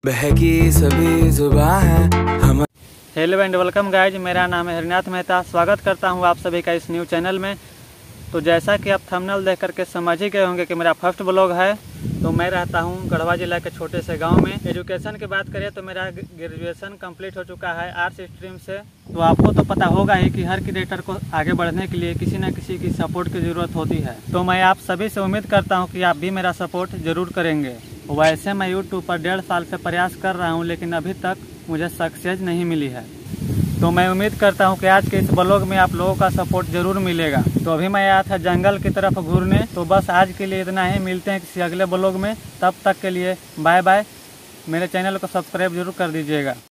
बहकी सभी जुबां है हम। हेलो एंड वेलकम गाइज, मेरा नाम है हरिनाथ मेहता। स्वागत करता हूं आप सभी का इस न्यू चैनल में। तो जैसा कि आप थंबनेल देख करके समझ ही गए होंगे कि मेरा फर्स्ट ब्लॉग है। तो मैं रहता हूं गढ़वा जिला के छोटे से गांव में। एजुकेशन की बात करें तो मेरा ग्रेजुएशन कंप्लीट हो चुका है आर्ट्स स्ट्रीम से। तो आपको तो पता होगा ही कि हर क्रिएटर को आगे बढ़ने के लिए किसी न किसी की सपोर्ट की ज़रूरत होती है। तो मैं आप सभी से उम्मीद करता हूँ कि आप भी मेरा सपोर्ट ज़रूर करेंगे। वैसे मैं यूट्यूब पर 1.5 साल से प्रयास कर रहा हूँ, लेकिन अभी तक मुझे सक्सेस नहीं मिली है। तो मैं उम्मीद करता हूं कि आज के इस ब्लॉग में आप लोगों का सपोर्ट जरूर मिलेगा। तो अभी मैं आया था जंगल की तरफ घूरने। तो बस आज के लिए इतना ही, मिलते हैं किसी अगले ब्लॉग में। तब तक के लिए बाय बाय। मेरे चैनल को सब्सक्राइब जरूर कर दीजिएगा।